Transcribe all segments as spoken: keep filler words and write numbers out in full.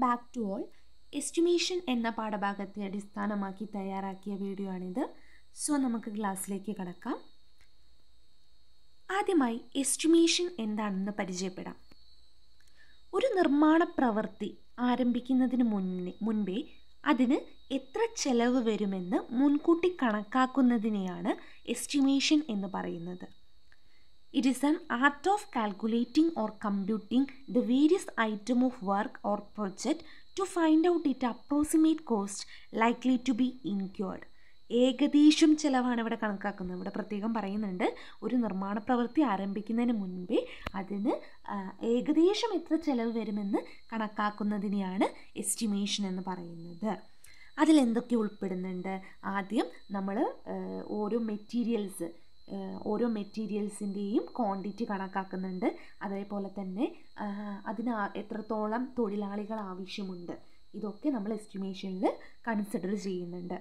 Back to all. Estimation എന്ന പാഠഭാഗത്തെ അടിസ്ഥാനമാക്കി തയ്യാറാക്കിയ വീഡിയോ ആണിത്. സോ നമുക്ക് ക്ലാസ്സിലേക്ക് കടക്കാം. ആദ്യമായി എസ്റ്റിമേഷൻ എന്താണെന്ന് പരിചയപ്പെടാം. ഒരു നിർമ്മാണ പ്രവൃത്തി ആരംഭിക്കുന്നതിന് മുന്നേ മുൻപേ അതിന് എത്ര ചെലവ് വരുമെന്ന് മുൻകൂട്ടി കണക്കാക്കുന്നതിനെയാണ് എസ്റ്റിമേഷൻ എന്ന് പറയുന്നത്. It is an art of calculating or computing the various item of work or project to find out its approximate cost likely to be incurred. ഏകദേശം ചിലവാണ് ഇവിടെ കണക്കാക്കുന്നത്. ഇവിടെ പ്രത്യേകം പറയുന്നുണ്ട്, ഒരു നിർമ്മാണ പ്രവൃത്തി ആരംഭിക്കുന്നതിന് മുൻപേ അതിന് ഏകദേശം എത്ര ചിലവ് വരുമെന്ന് കണക്കാക്കുന്നതിനെയാണ് എസ്റ്റിമേഷൻ എന്ന് പറയുന്നത്. അതിലെന്തൊക്കെ ഉൾപ്പെടുന്നുണ്ട്? ആദ്യം നമ്മൾ ഓരോ മെറ്റീരിയൽസ് ഓരോ മെറ്റീരിയൽസിൻ്റെയും ക്വാണ്ടിറ്റി കണക്കാക്കുന്നുണ്ട്. അതേപോലെ തന്നെ അതിന് എത്രത്തോളം തൊഴിലാളികൾ ആവശ്യമുണ്ട്, ഇതൊക്കെ നമ്മൾ എസ്റ്റിമേഷനിൽ കൺസിഡർ ചെയ്യുന്നുണ്ട്.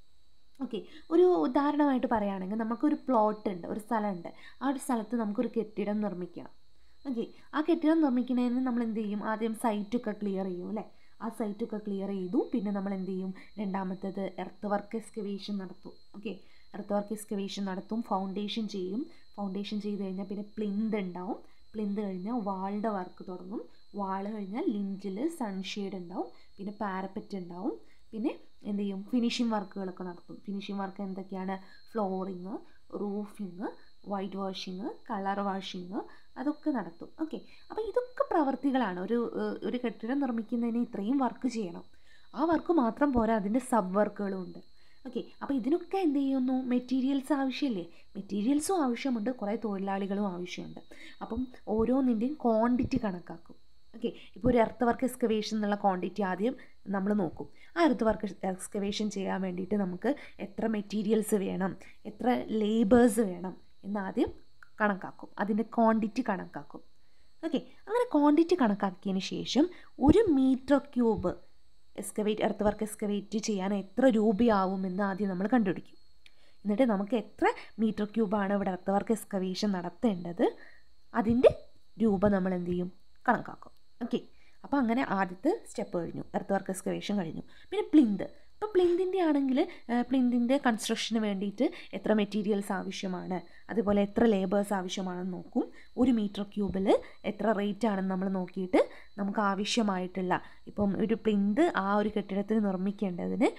ഓക്കെ, ഒരു ഉദാഹരണമായിട്ട് പറയുകയാണെങ്കിൽ നമുക്കൊരു പ്ലോട്ട് ഉണ്ട്, ഒരു സ്ഥലമുണ്ട്. ആ ഒരു സ്ഥലത്ത് നമുക്കൊരു കെട്ടിടം നിർമ്മിക്കാം. ഓക്കെ, ആ കെട്ടിടം നിർമ്മിക്കുന്നതിന് നമ്മൾ എന്ത് ചെയ്യും? ആദ്യം സൈറ്റൊക്കെ ക്ലിയർ ചെയ്യും അല്ലേ? ആ സൈറ്റൊക്കെ ക്ലിയർ ചെയ്തു. പിന്നെ നമ്മൾ എന്ത് ചെയ്യും? രണ്ടാമത്തേത് എർത്ത് വർക്ക് എക്സ്കവേഷൻ നടത്തും. ഓക്കെ, എർത്ത് വർക്ക് എക്സ്കവേഷൻ നടത്തും, ഫൗണ്ടേഷൻ ചെയ്യും. ഫൗണ്ടേഷൻ ചെയ്ത് കഴിഞ്ഞാൽ പിന്നെ പ്ലിന്ത് ഉണ്ടാവും. പ്ലിന്ത് കഴിഞ്ഞാൽ വാളിൻ്റെ വർക്ക് തുടങ്ങും. വാള് കഴിഞ്ഞാൽ ലിൻറ്റിൽ സൺഷെയ്ഡ് ഉണ്ടാവും. പിന്നെ പാരപ്പറ്റ് ഉണ്ടാവും. പിന്നെ എന്ത് ചെയ്യും? ഫിനിഷിംഗ് വർക്കുകളൊക്കെ നടത്തും. ഫിനിഷിംഗ് വർക്ക് എന്തൊക്കെയാണ്? Flooring, roofing, white washing, colour washing, അതൊക്കെ നടത്തും. ഓക്കെ, അപ്പോൾ ഇതൊക്കെ പ്രവർത്തികളാണ്. ഒരു ഒരു കെട്ടിടം നിർമ്മിക്കുന്നതിന് ഇത്രയും വർക്ക് ചെയ്യണം. ആ വർക്ക് മാത്രം പോരാ, അതിൻ്റെ സബ് വർക്കുകളും ഉണ്ട്. ഓക്കെ, അപ്പോൾ ഇതിനൊക്കെ എന്ത് ചെയ്യുന്നു? മെറ്റീരിയൽസ് ആവശ്യമില്ലേ? മെറ്റീരിയൽസും ആവശ്യമുണ്ട്, കുറേ തൊഴിലാളികളും ആവശ്യമുണ്ട്. അപ്പം ഓരോന്നിൻ്റെയും ക്വാണ്ടിറ്റി കണക്കാക്കും. ഓക്കെ, ഇപ്പോൾ ഒരു എർത്ത് വർക്ക് എക്സ്കവേഷൻ എന്നുള്ള ക്വാണ്ടിറ്റി ആദ്യം നമ്മൾ നോക്കും. ആ എർത്ത് വർക്ക് എക്സ്കവേഷൻ ചെയ്യാൻ വേണ്ടിയിട്ട് നമുക്ക് എത്ര മെറ്റീരിയൽസ് വേണം, എത്ര ലേബേഴ്സ് വേണം എന്നാദ്യം കണക്കാക്കും. അതിൻ്റെ ക്വാണ്ടിറ്റി കണക്കാക്കും. ഓക്കെ, അങ്ങനെ ക്വാണ്ടിറ്റി കണക്കാക്കിയതിന് ശേഷം ഒരു metre cube excavate earth work excavate ചെയ്യാൻ എത്ര രൂപയാവുമെന്ന് ആദ്യം നമ്മൾ കണ്ടുപിടിക്കും. എന്നിട്ട് നമുക്ക് എത്ര മീറ്റർ ക്യൂബാണ് ഇവിടെ എർത്ത് വർക്ക് എക്സ്കവേഷൻ നടത്തേണ്ടത്, അതിൻ്റെ രൂപ നമ്മൾ എന്ത് ചെയ്യും? കണക്കാക്കും. ഓക്കെ, അപ്പോൾ അങ്ങനെ ആദ്യത്തെ സ്റ്റെപ്പ് കഴിഞ്ഞു, എർത്ത് വർക്ക് എക്സ്കവേഷൻ കഴിഞ്ഞു. പിന്നെ പ്ലിന്ത്. ഇപ്പോൾ പ്ലിന്തിൻ്റെ ആണെങ്കിൽ പ്ലിന്തിൻ്റെ കൺസ്ട്രക്ഷന് വേണ്ടിയിട്ട് എത്ര മെറ്റീരിയൽസ് ആവശ്യമാണ്, അതുപോലെ എത്ര ലേബേഴ്സ് ആവശ്യമാണെന്ന് നോക്കും. ഒരു മീറ്റർ ക്യൂബിൽ എത്ര റേറ്റ് ആണെന്ന് നമ്മൾ നോക്കിയിട്ട് നമുക്ക് ആവശ്യമായിട്ടുള്ള, ഇപ്പം ഒരു പ്ലിന്ത് ആ ഒരു കെട്ടിടത്തിന് നിർമ്മിക്കേണ്ടതിന്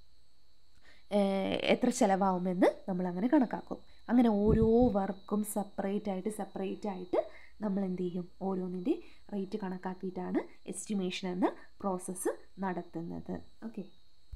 എത്ര ചിലവാകുമെന്ന് നമ്മളങ്ങനെ കണക്കാക്കും. അങ്ങനെ ഓരോ വർക്കും സെപ്പറേറ്റ് ആയിട്ട് സെപ്പറേറ്റ് ആയിട്ട് നമ്മൾ എന്ത് ചെയ്യും? ഓരോന്നിൻ്റെ റേറ്റ് കണക്കാക്കിയിട്ടാണ് എസ്റ്റിമേഷൻ എന്ന പ്രോസസ്സ് നടത്തുന്നത്. ഓക്കെ,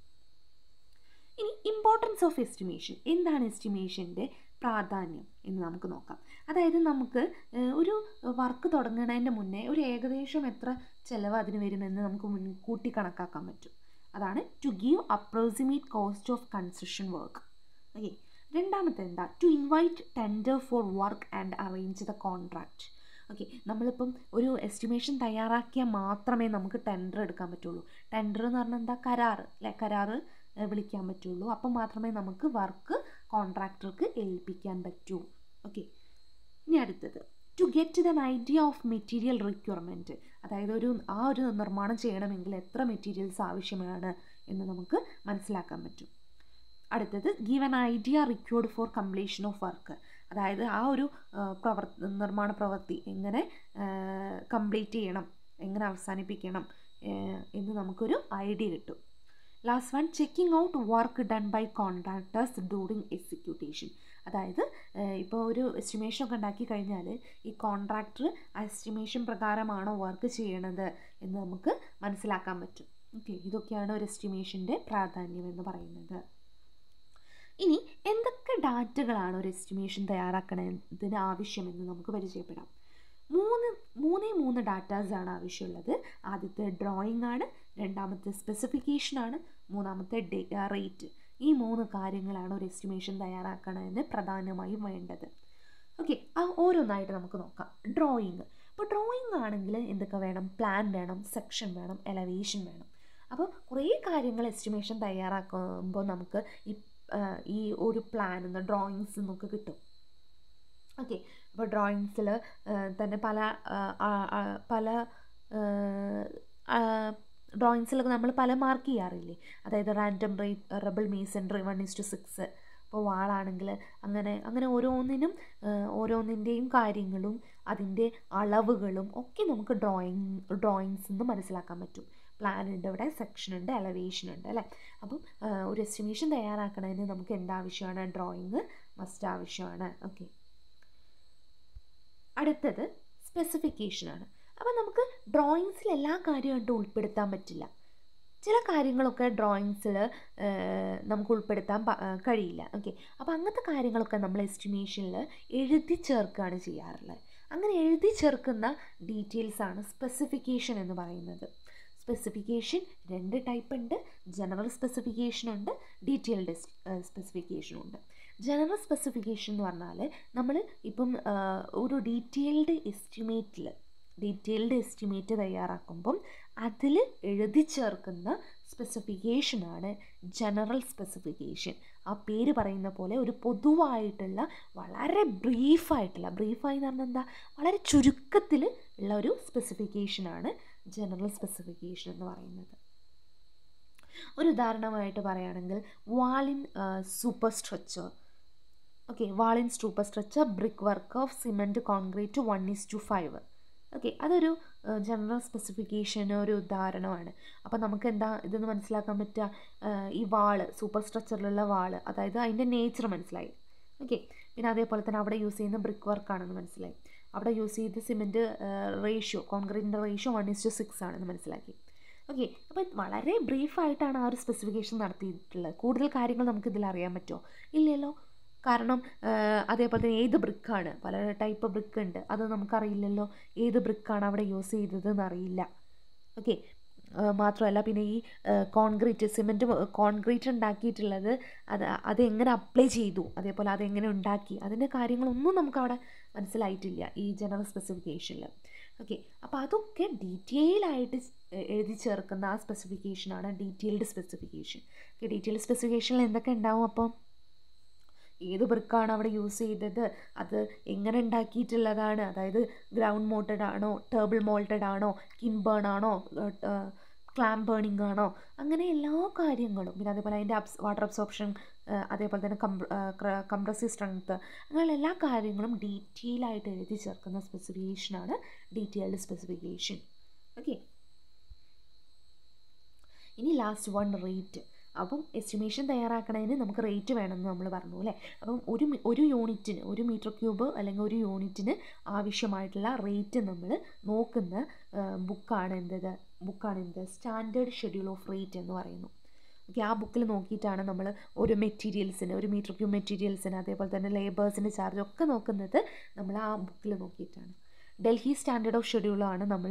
ഇനി ഇമ്പോർട്ടൻസ് ഓഫ് എസ്റ്റിമേഷൻ. എന്താണ് എസ്റ്റിമേഷൻ്റെ പ്രാധാന്യം എന്ന് നമുക്ക് നോക്കാം. അതായത് നമുക്ക് ഒരു വർക്ക് തുടങ്ങുന്നതിൻ്റെ മുന്നേ ഒരു ഏകദേശം എത്ര ചിലവ് അതിന് വരുമെന്ന് നമുക്ക് മുൻകൂട്ടി കണക്കാക്കാൻ പറ്റും. അതാണ് to give approximate cost of construction work. Okay, രണ്ടാമത്തെ എന്താ? To invite tender for work and arrange the contract. Okay, നമ്മളിപ്പം ഒരു എസ്റ്റിമേഷൻ തയ്യാറാക്കിയാൽ മാത്രമേ നമുക്ക് ടെൻഡർ എടുക്കാൻ പറ്റുള്ളൂ. ടെൻഡർ എന്ന് പറഞ്ഞാൽ എന്താ? കരാറ് അല്ലെ? കരാറ് വിളിക്കാൻ പറ്റുള്ളൂ. അപ്പം മാത്രമേ നമുക്ക് വർക്ക് കോൺട്രാക്ടർക്ക് ഏൽപ്പിക്കാൻ പറ്റൂ. ഓക്കെ, ഇനി അടുത്തത് to get then idea of material requirement. അതായത് ഒരു ആ ഒരു നിർമ്മാണം ചെയ്യണമെങ്കിൽ എത്ര മെറ്റീരിയൽസ് ആവശ്യമാണ് എന്ന് നമുക്ക് മനസ്സിലാക്കാൻ പറ്റും. അടുത്തത് give an idea required for completion of work. അതായത് ആ ഒരു പ്രവർത്തി നിർമ്മാണ പ്രവൃത്തി എങ്ങനെ കംപ്ലീറ്റ് ചെയ്യണം, എങ്ങനെ അവസാനിപ്പിക്കണം എന്ന് നമുക്കൊരു ഐഡിയ കിട്ടും. Last one, checking out work done by contractors during execution. അതായത് ഇപ്പോൾ ഒരു എസ്റ്റിമേഷൻ ഒക്കെ ഉണ്ടാക്കി കഴിഞ്ഞാൽ ഈ കോൺട്രാക്ടർ ആ എസ്റ്റിമേഷൻ പ്രകാരമാണോ വർക്ക് ചെയ്യണത് എന്ന് നമുക്ക് മനസ്സിലാക്കാൻ പറ്റും. ഓക്കെ, ഇതൊക്കെയാണ് ഒരു എസ്റ്റിമേഷൻ്റെ പ്രാധാന്യം എന്ന് പറയുന്നത്. ഇനി എന്തൊക്കെ ഡാറ്റകളാണ് ഒരു എസ്റ്റിമേഷൻ തയ്യാറാക്കുന്നതിന് ആവശ്യമെന്ന് നമുക്ക് പരിചയപ്പെടാം. മൂന്ന് മൂന്നേ മൂന്ന് ഡാറ്റാസാണ് ആവശ്യമുള്ളത്. ആദ്യത്തെ ഡ്രോയിങ് ആണ്, രണ്ടാമത്തെ സ്പെസിഫിക്കേഷനാണ്, മൂന്നാമത്തെ റേറ്റ്. ഈ മൂന്ന് കാര്യങ്ങളാണ് ഒരു എസ്റ്റിമേഷൻ തയ്യാറാക്കുന്നതിന് പ്രധാനമായും വേണ്ടത്. ഓക്കെ, ആ ഓരോന്നായിട്ട് നമുക്ക് നോക്കാം. ഡ്രോയിങ്. ഇപ്പോൾ ഡ്രോയിങ് ആണെങ്കിൽ എന്തൊക്കെ വേണം? പ്ലാൻ വേണം, സെക്ഷൻ വേണം, എലവേഷൻ വേണം. അപ്പോൾ കുറേ കാര്യങ്ങൾ എസ്റ്റിമേഷൻ തയ്യാറാക്കുമ്പോൾ നമുക്ക് ഈ ഈ ഒരു പ്ലാൻ എന്ന ഡ്രോയിങ്സ് നമുക്ക് കിട്ടും. ഓക്കെ, അപ്പോൾ ഡ്രോയിങ്സിൽ തന്നെ പല പല ഡ്രോയിങ്സിലൊക്കെ നമ്മൾ പല മാർക്ക് ചെയ്യാറില്ലേ, അതായത് random rubble masonry one is two six. ഇപ്പോൾ വാളാണെങ്കിൽ അങ്ങനെ അങ്ങനെ ഓരോന്നിനും ഓരോന്നിൻ്റെയും കാര്യങ്ങളും അതിൻ്റെ അളവുകളും ഒക്കെ നമുക്ക് ഡ്രോയിങ് ഡ്രോയിങ്സിൽ നിന്ന് മനസ്സിലാക്കാൻ പറ്റും. പ്ലാൻ ഉണ്ട്, ഇവിടെ സെക്ഷൻ ഉണ്ട്, എലവേഷൻ ഉണ്ട് അല്ലേ. അപ്പം ഒരു എസ്റ്റിമേഷൻ തയ്യാറാക്കണതിന് നമുക്ക് എന്താവശ്യമാണ്? ഡ്രോയിങ് മസ്റ്റ് ആവശ്യമാണ്. ഓക്കെ, അടുത്തത് സ്പെസിഫിക്കേഷനാണ്. അപ്പം നമുക്ക് ഡ്രോയിങ്സിൽ എല്ലാ കാര്യമായിട്ടും ഉൾപ്പെടുത്താൻ പറ്റില്ല. ചില കാര്യങ്ങളൊക്കെ ഡ്രോയിങ്സിൽ നമുക്ക് ഉൾപ്പെടുത്താൻ കഴിയില്ല. ഓക്കെ, അപ്പോൾ അങ്ങനത്തെ കാര്യങ്ങളൊക്കെ നമ്മൾ എസ്റ്റിമേഷനിൽ എഴുതി ചേർക്കുകയാണ് ചെയ്യാറുള്ളത്. അങ്ങനെ എഴുതി ചേർക്കുന്ന ഡീറ്റെയിൽസാണ് സ്പെസിഫിക്കേഷൻ എന്ന് പറയുന്നത്. സ്പെസിഫിക്കേഷൻ രണ്ട് ടൈപ്പ് ഉണ്ട്. ജനറൽ സ്പെസിഫിക്കേഷൻ ഉണ്ട്, ഡീറ്റെയിൽഡ് സ്പെസിഫിക്കേഷൻ ഉണ്ട്. ജനറൽ സ്പെസിഫിക്കേഷൻ എന്ന് പറഞ്ഞാൽ നമ്മൾ ഇപ്പം ഒരു ഡീറ്റെയിൽഡ് എസ്റ്റിമേറ്റിൽ ഡീറ്റെയിൽഡ് എസ്റ്റിമേറ്റ് തയ്യാറാക്കുമ്പം അതിൽ എഴുതി ചേർക്കുന്ന സ്പെസിഫിക്കേഷനാണ് ജനറൽ സ്പെസിഫിക്കേഷൻ. ആ പേര് പറയുന്ന പോലെ ഒരു പൊതുവായിട്ടുള്ള വളരെ ബ്രീഫായിട്ടുള്ള, ബ്രീഫായി എന്ന് പറഞ്ഞാൽ എന്താ, വളരെ ചുരുക്കത്തിൽ ഉള്ള ഒരു സ്പെസിഫിക്കേഷനാണ് ജനറൽ സ്പെസിഫിക്കേഷൻ എന്ന് പറയുന്നത്. ഒരു ഉദാഹരണമായിട്ട് പറയുകയാണെങ്കിൽ വാളിൻ സൂപ്പർ സ്ട്രക്ചർ. ഓക്കെ, വാളിൻ super structure brick work of cement concrete one is two five. Okay, അതൊരു ജനറൽ സ്പെസിഫിക്കേഷൻ ഒരു ഉദാഹരണമാണ്. അപ്പോൾ നമുക്ക് എന്താ ഇതെന്ന് മനസ്സിലാക്കാൻ പറ്റുക? ഈ വാള്, സൂപ്പർ സ്ട്രക്ചറിലുള്ള വാള്, അതായത് അതിൻ്റെ നേച്ചർ മനസ്സിലായി. ഓക്കെ, പിന്നെ അതേപോലെ തന്നെ അവിടെ യൂസ് ചെയ്യുന്ന ബ്രിക്ക് വർക്കാണെന്ന് മനസ്സിലായി. അവിടെ യൂസ് ചെയ്ത് സിമെൻറ്റ് റേഷ്യോ, കോൺക്രീറ്റിൻ്റെ ratio one is two six ആണെന്ന് മനസ്സിലാക്കി. ഓക്കെ, അപ്പോൾ വളരെ ബ്രീഫായിട്ടാണ് ആ ഒരു സ്പെസിഫിക്കേഷൻ നടത്തിയിട്ടുള്ളത്. കൂടുതൽ കാര്യങ്ങൾ നമുക്കിതിൽ അറിയാൻ പറ്റുമോ? ഇല്ലല്ലോ. കാരണം അതേപോലെ തന്നെ ഏത് ബ്രിക്കാണ്, പല ടൈപ്പ് ബ്രിക്ക് ഉണ്ട്, അത് നമുക്കറിയില്ലല്ലോ. ഏത് ബ്രിക്കാണ് അവിടെ യൂസ് ചെയ്തതെന്ന് അറിയില്ല. ഓക്കെ, മാത്രമല്ല പിന്നെ ഈ കോൺക്രീറ്റ്, സിമെൻറ്റ് കോൺക്രീറ്റ് ഉണ്ടാക്കിയിട്ടുള്ളത് അത് അതെങ്ങനെ അപ്ലൈ ചെയ്തു, അതേപോലെ അതെങ്ങനെ ഉണ്ടാക്കി, അതിൻ്റെ കാര്യങ്ങളൊന്നും നമുക്കവിടെ മനസ്സിലായിട്ടില്ല ഈ ജനറൽ സ്പെസിഫിക്കേഷനിൽ. ഓക്കെ, അപ്പോൾ അതൊക്കെ ഡീറ്റെയിൽ ആയിട്ട് എഴുതി ചേർക്കുന്ന ആ സ്പെസിഫിക്കേഷനാണ് ഡീറ്റെയിൽഡ് സ്പെസിഫിക്കേഷൻ. ഓക്കെ, ഡീറ്റെയിൽഡ് സ്പെസിഫിക്കേഷനിൽ എന്തൊക്കെ ഉണ്ടാവും? അപ്പം ഏത് ബ്രിക്കാണ് അവിടെ യൂസ് ചെയ്തത്, അത് എങ്ങനെ ഉണ്ടാക്കിയിട്ടുള്ളതാണ്, അതായത് ഗ്രൗണ്ട് മോൾട്ടഡ് ആണോ, ടേബിൾ മോൾട്ടഡ് ആണോ, കിൻബേൺ ആണോ, ക്ലാം ബേണിംഗ് ആണോ, അങ്ങനെ എല്ലാ കാര്യങ്ങളും. പിന്നെ അതേപോലെ അതിൻ്റെ അബ്സ് വാട്ടർ അബ്സോർപ്ഷൻ, അതേപോലെ തന്നെ കംപ്രസീവ് സ്ട്രെങ്ത്ത്, അങ്ങനെ എല്ലാ കാര്യങ്ങളും ഡീറ്റെയിൽ ആയിട്ട് എഴുതി ചേർക്കുന്ന സ്പെസിഫിക്കേഷനാണ് ഡീറ്റെയിൽഡ് സ്പെസിഫിക്കേഷൻ. ഓക്കെ, ഇനി ലാസ്റ്റ് വൺ, റേറ്റ്. അപ്പം എസ്റ്റിമേഷൻ തയ്യാറാക്കണതിന് നമുക്ക് റേറ്റ് വേണമെന്ന് നമ്മൾ പറഞ്ഞു അല്ലേ. അപ്പം ഒരു ഒരു യൂണിറ്റിന്, ഒരു മീറ്റർ ക്യൂബ് അല്ലെങ്കിൽ ഒരു യൂണിറ്റിന് ആവശ്യമായിട്ടുള്ള റേറ്റ് നമ്മൾ നോക്കുന്ന ബുക്കാണ് എന്തത് ബുക്കാണ് എന്ത് സ്റ്റാൻഡേർഡ് ഷെഡ്യൂൾ ഓഫ് റേറ്റ് എന്ന് പറയുന്നു. ഓക്കെ, ആ ബുക്കിൽ നോക്കിയിട്ടാണ് നമ്മൾ ഒരു മെറ്റീരിയൽസിന്, ഒരു മീറ്റർ ക്യൂബ് മെറ്റീരിയൽസിന്, അതേപോലെ തന്നെ ലേബേഴ്സിൻ്റെ ചാർജ് ഒക്കെ നോക്കുന്നത് നമ്മൾ ആ ബുക്കിൽ നോക്കിയിട്ടാണ്. ഡൽഹി സ്റ്റാൻഡേർഡ് ഓഫ് ഷെഡ്യൂളാണ് നമ്മൾ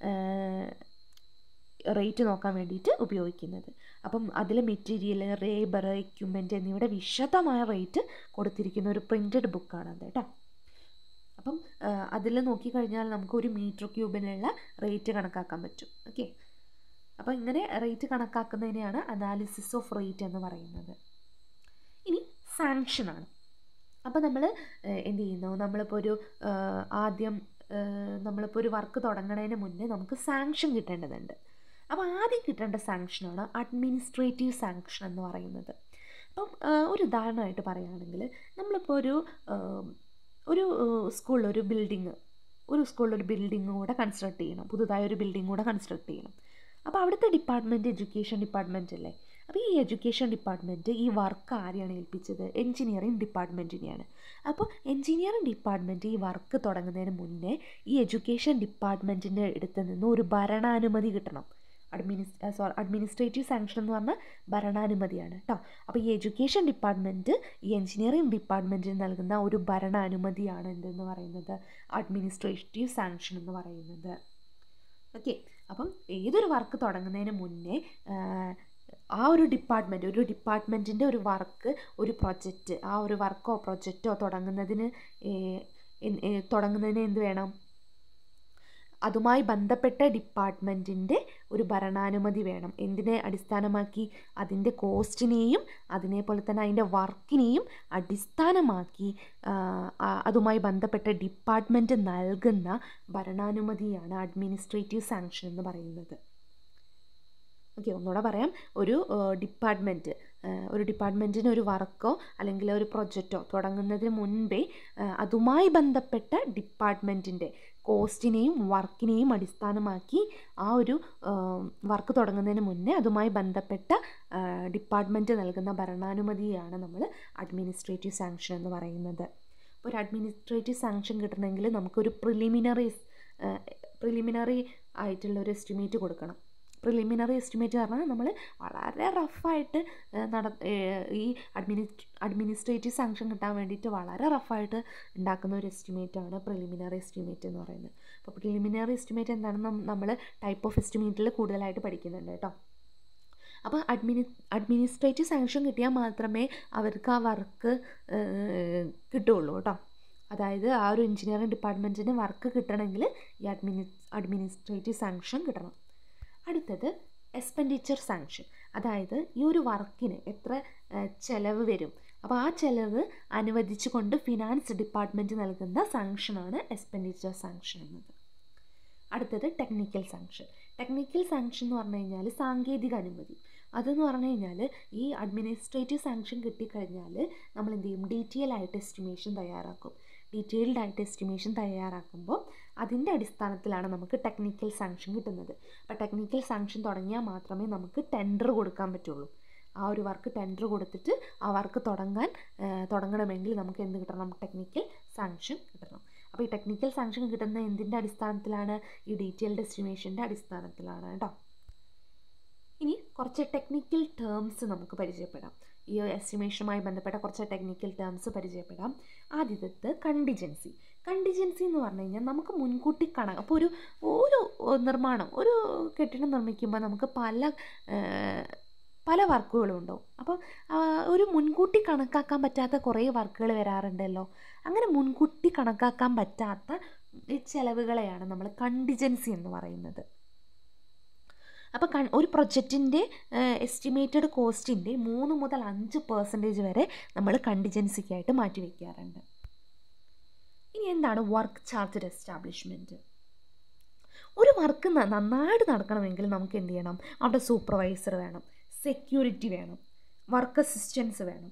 റേറ്റ് നോക്കാൻ വേണ്ടിയിട്ട് ഉപയോഗിക്കുന്നത്. അപ്പം അതിൽ മെറ്റീരിയൽ, ലേബർ, എക്യുപ്മെൻറ്റ് എന്നിവയുടെ വിശദമായ റേറ്റ് കൊടുത്തിരിക്കുന്ന ഒരു പ്രിൻറ്റഡ് ബുക്കാണ് അത് കേട്ടോ. അപ്പം അതിൽ നോക്കിക്കഴിഞ്ഞാൽ നമുക്ക് ഒരു മീറ്റർ ക്യൂബിനുള്ള റേറ്റ് കണക്കാക്കാൻ പറ്റും. ഓക്കെ, അപ്പോൾ ഇങ്ങനെ റേറ്റ് കണക്കാക്കുന്നതിനെയാണ് അനാലിസിസ് ഓഫ് റേറ്റ് എന്ന് പറയുന്നത്. ഇനി സാങ്ഷനാണ്. അപ്പോൾ നമ്മൾ എന്ത് ചെയ്യുന്നു, നമ്മളിപ്പോൾ ഒരു ആദ്യം നമ്മളിപ്പോൾ ഒരു വർക്ക് തുടങ്ങുന്നതിന് മുന്നേ നമുക്ക് സാങ്ഷൻ കിട്ടേണ്ടതുണ്ട്. അപ്പോൾ ആദ്യം കിട്ടേണ്ട സാങ്ഷനാണ് അഡ്മിനിസ്ട്രേറ്റീവ് സാങ്ഷൻ എന്ന് പറയുന്നത്. അപ്പം ഒരു ഉദാഹരണമായിട്ട് പറയുകയാണെങ്കിൽ നമ്മളിപ്പോൾ ഒരു ഒരു സ്കൂളിൽ ഒരു ബിൽഡിങ് ഒരു സ്കൂളിൽ ഒരു ബിൽഡിങ് കൂടെ കൺസ്ട്രക്ട് ചെയ്യണം, പുതുതായ ഒരു ബിൽഡിങ് കൂടെ കൺസ്ട്രക്ട് ചെയ്യണം. അപ്പോൾ അവിടുത്തെ ഡിപ്പാർട്ട്മെൻറ്റ് എഡ്യൂക്കേഷൻ ഡിപ്പാർട്ട്മെൻറ്റ് അല്ലേ. അപ്പോൾ ഈ എഡ്യൂക്കേഷൻ ഡിപ്പാർട്ട്മെൻറ്റ് ഈ വർക്ക് ആരെയാണ് ഏൽപ്പിച്ചത്? എൻജിനീയറിംഗ് ഡിപ്പാർട്ട്മെൻറ്റിനെയാണ്. അപ്പോൾ എൻജിനീയറിംഗ് ഡിപ്പാർട്ട്മെൻറ്റ് ഈ വർക്ക് തുടങ്ങുന്നതിന് മുന്നേ ഈ എഡ്യൂക്കേഷൻ ഡിപ്പാർട്ട്മെൻറ്റിൻ്റെ അടുത്ത് നിന്ന് ഒരു ഭരണാനുമതി കിട്ടണം. അഡ്മിനിസ് സോറി അഡ്മിനിസ്ട്രേറ്റീവ് സാങ്ഷൻ എന്ന് പറഞ്ഞാൽ ഭരണാനുമതിയാണ് കേട്ടോ. അപ്പോൾ ഈ എഡ്യൂക്കേഷൻ ഡിപ്പാർട്ട്മെൻറ്റ് ഈ എൻജിനീയറിംഗ് ഡിപ്പാർട്ട്മെൻറ്റിന് നൽകുന്ന ഒരു ഭരണാനുമതിയാണ് എന്തെന്ന് പറയുന്നത്? അഡ്മിനിസ്ട്രേറ്റീവ് സാങ്ഷൻ എന്ന് പറയുന്നത്. ഓക്കെ, അപ്പം ഏതൊരു വർക്ക് തുടങ്ങുന്നതിന് മുന്നേ ആ ഒരു ഡിപ്പാർട്ട്മെൻറ്റ് ഒരു ഡിപ്പാർട്ട്മെൻറ്റിൻ്റെ ഒരു വർക്ക്, ഒരു പ്രൊജക്റ്റ്, ആ ഒരു വർക്കോ പ്രൊജക്റ്റോ തുടങ്ങുന്നതിന് തുടങ്ങുന്നതിന് എന്ത് വേണം? അതുമായി ബന്ധപ്പെട്ട ഡിപ്പാർട്ട്മെൻറ്റിൻ്റെ ഒരു ഭരണാനുമതി വേണം. എന്തിനെ അടിസ്ഥാനമാക്കി? അതിൻ്റെ കോസ്റ്റിനെയും അതിനേപോലെ തന്നെ അതിൻ്റെ വർക്കിനെയും അടിസ്ഥാനമാക്കി അതുമായി ബന്ധപ്പെട്ട ഡിപ്പാർട്ട്മെൻറ്റ് നൽകുന്ന ഭരണാനുമതിയാണ് അഡ്മിനിസ്ട്രേറ്റീവ് സാങ്ഷൻ എന്ന് പറയുന്നത്. ഓക്കെ, ഒന്നുകൂടെ പറയാം. ഒരു ഡിപ്പാർട്ട്മെൻറ്റ് ഒരു ഡിപ്പാർട്ട്മെൻറ്റിന് ഒരു വർക്കോ അല്ലെങ്കിൽ ഒരു പ്രൊജക്റ്റോ തുടങ്ങുന്നതിന് മുൻപേ അതുമായി ബന്ധപ്പെട്ട ഡിപ്പാർട്ട്മെൻറ്റിൻ്റെ കോസ്റ്റിനെയും വർക്കിനെയും അടിസ്ഥാനമാക്കി ആ ഒരു വർക്ക് തുടങ്ങുന്നതിന് മുന്നേ അതുമായി ബന്ധപ്പെട്ട ഡിപ്പാർട്ട്മെൻറ്റ് നൽകുന്ന ഭരണാനുമതിയാണ് നമ്മൾ അഡ്മിനിസ്ട്രേറ്റീവ് സാങ്ഷൻ എന്ന് പറയുന്നത്. അപ്പോൾ ഒരു അഡ്മിനിസ്ട്രേറ്റീവ് സാങ്ഷൻ കിട്ടണമെങ്കിൽ നമുക്കൊരു പ്രിലിമിനറി പ്രിലിമിനറി ആയിട്ടുള്ളൊരു എസ്റ്റിമേറ്റ് കൊടുക്കണം. പ്രിലിമിനറി എസ്റ്റിമേറ്റ് പറഞ്ഞാൽ നമ്മൾ വളരെ റഫായിട്ട് നട ഈ അഡ്മിനിസ്ട്രേ അഡ്മിനിസ്ട്രേറ്റീവ് സാങ്ഷൻ കിട്ടാൻ വേണ്ടിയിട്ട് വളരെ റഫായിട്ട് ഉണ്ടാക്കുന്ന ഒരു എസ്റ്റിമേറ്റാണ് പ്രിലിമിനറി എസ്റ്റിമേറ്റ് എന്ന് പറയുന്നത്. അപ്പോൾ പ്രിലിമിനറി എസ്റ്റിമേറ്റ് എന്താണെന്ന് നമ്മൾ ടൈപ്പ് ഓഫ് എസ്റ്റിമേറ്റിൽ കൂടുതലായിട്ട് പഠിക്കുന്നുണ്ട് കേട്ടോ. അപ്പോൾ അഡ്മിനി അഡ്മിനിസ്ട്രേറ്റീവ് സാങ്ഷൻ കിട്ടിയാൽ മാത്രമേ അവർക്ക് ആ വർക്ക് കിട്ടുകയുള്ളൂ കേട്ടോ. അതായത് ആ ഒരു എഞ്ചിനീയറിംഗ് ഡിപ്പാർട്ട്മെൻറ്റിന് വർക്ക് കിട്ടണമെങ്കിൽ ഈ അഡ്മിനി അഡ്മിനിസ്ട്രേറ്റീവ് സാങ്ഷൻ കിട്ടണം. അടുത്തത് എക്സ്പെൻഡിച്ചർ സാങ്ഷൻ. അതായത് ഈ ഒരു വർക്കിന് എത്ര ചിലവ് വരും, അപ്പോൾ ആ ചിലവ് അനുവദിച്ചു കൊണ്ട് ഫിനാൻസ് ഡിപ്പാർട്ട്മെൻറ്റ് നൽകുന്ന സാങ്ഷനാണ് എക്സ്പെൻഡിച്ചർ സാങ്ഷൻ എന്നത്. അടുത്തത് ടെക്നിക്കൽ സാങ്ഷൻ. ടെക്നിക്കൽ സാങ്ഷൻ എന്ന് പറഞ്ഞു കഴിഞ്ഞാൽ സാങ്കേതിക അനുമതി. അതെന്ന് പറഞ്ഞു കഴിഞ്ഞാൽ ഈ അഡ്മിനിസ്ട്രേറ്റീവ് സാങ്ഷൻ കിട്ടിക്കഴിഞ്ഞാൽ നമ്മൾ എന്ത് ചെയ്യും, ഡീറ്റെയിൽ ആയിട്ട് എസ്റ്റിമേഷൻ തയ്യാറാക്കും. ഡീറ്റെയിൽഡ് ആയിട്ട് എസ്റ്റിമേഷൻ തയ്യാറാക്കുമ്പോൾ അതിൻ്റെ അടിസ്ഥാനത്തിലാണ് നമുക്ക് ടെക്നിക്കൽ സാങ്ഷൻ കിട്ടുന്നത്. അപ്പോൾ ടെക്നിക്കൽ സാങ്ഷൻ തുടങ്ങിയാൽ മാത്രമേ നമുക്ക് ടെൻഡർ കൊടുക്കാൻ പറ്റുള്ളൂ. ആ ഒരു വർക്ക് ടെൻഡർ കൊടുത്തിട്ട് ആ വർക്ക് തുടങ്ങാൻ തുടങ്ങണമെങ്കിൽ നമുക്ക് എന്ത് കിട്ടണം, ടെക്നിക്കൽ സാങ്ഷൻ കിട്ടണം. അപ്പോൾ ഈ ടെക്നിക്കൽ സാങ്ഷൻ കിട്ടുന്ന എന്തിൻ്റെ അടിസ്ഥാനത്തിലാണ്, ഈ ഡീറ്റെയിൽഡ് എസ്റ്റിമേഷൻ്റെ അടിസ്ഥാനത്തിലാണ് കേട്ടോ. ഇനി കുറച്ച് ടെക്നിക്കൽ ടേംസ് നമുക്ക് പരിചയപ്പെടാം. ഈ എസ്റ്റിമേഷനുമായി ബന്ധപ്പെട്ട കുറച്ച് ടെക്നിക്കൽ ടേംസ് പരിചയപ്പെടാം. ആദ്യത്തെ കണ്ടിജൻസി. കണ്ടിജൻസി എന്ന് പറഞ്ഞു കഴിഞ്ഞാൽ നമുക്ക് മുൻകൂട്ടി കണക്ക്, അപ്പോൾ ഒരു ഒരു നിർമ്മാണം ഒരു കെട്ടിടം നിർമ്മിക്കുമ്പോൾ നമുക്ക് പല പല വർക്കുകളും ഉണ്ടാവും. അപ്പോൾ ഒരു മുൻകൂട്ടി കണക്കാക്കാൻ പറ്റാത്ത കുറേ വർക്കുകൾ വരാറുണ്ടല്ലോ. അങ്ങനെ മുൻകൂട്ടി കണക്കാക്കാൻ പറ്റാത്ത ഈ ചിലവുകളെയാണ് നമ്മൾ കണ്ടിജൻസി എന്ന് പറയുന്നത്. അപ്പോൾ കൺ ഒരു പ്രൊജക്റ്റിൻ്റെ എസ്റ്റിമേറ്റഡ് കോസ്റ്റിൻ്റെ മൂന്ന് മുതൽ അഞ്ച് പെർസെൻറ്റേജ് വരെ നമ്മൾ കണ്ടിജൻസിക്കായിട്ട് മാറ്റി വയ്ക്കാറുണ്ട്. ഇനി എന്താണ് വർക്ക് ചാർജ് എസ്റ്റാബ്ലിഷ്മെൻറ്റ്? ഒരു വർക്ക് നന്നായിട്ട് നടക്കണമെങ്കിൽ നമുക്ക് എന്ത് ചെയ്യണം, അവിടെ സൂപ്പർവൈസർ വേണം, സെക്യൂരിറ്റി വേണം, വർക്ക് അസിസ്റ്റൻസ് വേണം,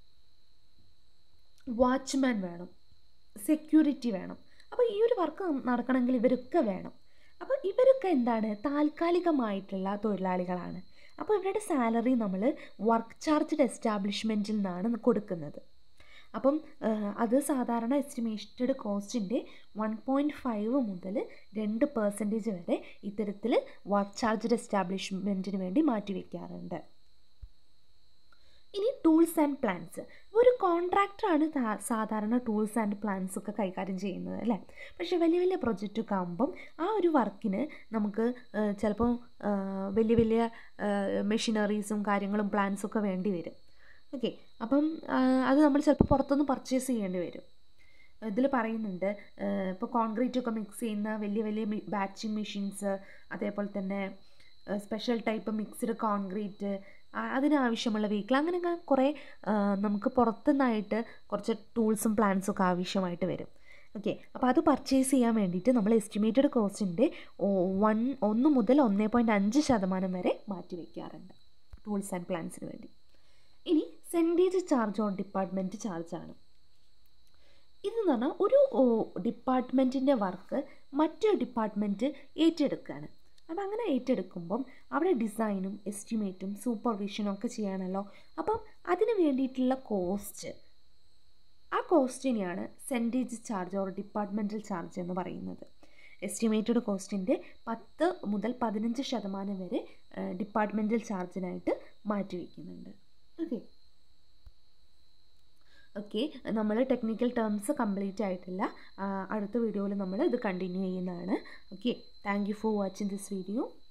വാച്ച്മാൻ വേണം, സെക്യൂരിറ്റി വേണം. അപ്പോൾ ഈ ഒരു വർക്ക് നടക്കണമെങ്കിൽ ഇവരൊക്കെ വേണം. അപ്പോൾ ഇവരൊക്കെ എന്താണ്, താൽക്കാലികമായിട്ടുള്ള തൊഴിലാളികളാണ്. അപ്പോൾ ഇവരുടെ സാലറി നമ്മൾ വർക്ക് ചാർജ് എസ്റ്റാബ്ലിഷ്മെൻറ്റിൽ നിന്നാണ് കൊടുക്കുന്നത്. അപ്പം അത് സാധാരണ എസ്റ്റിമേറ്റഡ് കോസ്റ്റിൻ്റെ വൺ പോയിൻറ്റ് ഫൈവ് മുതൽ രണ്ട് പെർസെൻറ്റേജ് വരെ ഇത്തരത്തിൽ വർക്ക് ചാർജ് എസ്റ്റാബ്ലിഷ്മെൻറ്റിന് വേണ്ടി മാറ്റിവെക്കാറുണ്ട്. ഇനി ടൂൾസ് ആൻഡ് പ്ലാൻസ്. ഒരു കോൺട്രാക്ടറാണ് സാധാരണ ടൂൾസ് ആൻഡ് പ്ലാൻസ് ഒക്കെ കൈകാര്യം ചെയ്യുന്നത് അല്ലേ. പക്ഷേ വലിയ വലിയ പ്രൊജക്റ്റൊക്കെ ആകുമ്പം ആ ഒരു വർക്കിന് നമുക്ക് ചിലപ്പോൾ വലിയ വലിയ മെഷീനറീസും കാര്യങ്ങളും പ്ലാൻസും ഒക്കെ വേണ്ടി വരും. ഓക്കെ, അപ്പം അത് നമ്മൾ ചിലപ്പോൾ പുറത്തുനിന്ന് പർച്ചേസ് ചെയ്യേണ്ടി വരും. ഇതിൽ പറയുന്നുണ്ട്, ഇപ്പോൾ കോൺക്രീറ്റ് ഒക്കെ മിക്സ് ചെയ്യുന്ന വലിയ വലിയ ബാച്ചിങ് മെഷീൻസ്, അതേപോലെ തന്നെ സ്പെഷ്യൽ ടൈപ്പ് മിക്സ്ഡ് കോൺക്രീറ്റ്, അതിനാവശ്യമുള്ള വെഹിക്കിൾ, അങ്ങനെയൊക്കെ കുറേ നമുക്ക് പുറത്തുനിന്നായിട്ട് കുറച്ച് ടൂൾസും പ്ലാൻസും ഒക്കെ ആവശ്യമായിട്ട് വരും. ഓക്കെ, അപ്പോൾ അത് പർച്ചേസ് ചെയ്യാൻ വേണ്ടിയിട്ട് നമ്മൾ എസ്റ്റിമേറ്റഡ് കോസ്റ്റിൻ്റെ വൺ ഒന്ന് മുതൽ ഒന്ന് പോയിൻറ്റ് അഞ്ച് ശതമാനം വരെ മാറ്റി വയ്ക്കാറുണ്ട് ടൂൾസ് ആൻഡ് പ്ലാൻസിന് വേണ്ടി. ഇനി സെൻറ്റേജ് ചാർജ് ഓൺ ഡിപ്പാർട്ട്മെൻറ്റ് ചാർജാണ്. ഇതെന്ന് പറഞ്ഞാൽ ഒരു ഡിപ്പാർട്ട്മെൻറ്റിൻ്റെ വർക്ക് മറ്റൊരു ഡിപ്പാർട്ട്മെൻറ്റ് ഏറ്റെടുക്കുകയാണ്. അപ്പം അങ്ങനെ ഏറ്റെടുക്കുമ്പം അവിടെ ഡിസൈനും എസ്റ്റിമേറ്റും സൂപ്പർവിഷനും ഒക്കെ ചെയ്യണമല്ലോ. അപ്പം അതിന് വേണ്ടിയിട്ടുള്ള കോസ്റ്റ്, ആ കോസ്റ്റിനെയാണ് centage charge or departmental charge എന്ന് പറയുന്നത്. എസ്റ്റിമേറ്റഡ് കോസ്റ്റിൻ്റെ പത്ത് മുതൽ പതിനഞ്ച് ശതമാനം വരെ ഡിപ്പാർട്ട്മെൻറ്റൽ ചാർജിനായിട്ട് മാറ്റി വയ്ക്കുന്നുണ്ട്. ഓക്കെ ഓക്കെ നമ്മൾ ടെക്നിക്കൽ ടേംസ് കംപ്ലീറ്റ് ആയിട്ടില്ല. അടുത്ത വീഡിയോയിൽ നമ്മൾ ഇത് കണ്ടിന്യൂ ചെയ്യുന്നതാണ്. Okay, thank you for watching this video.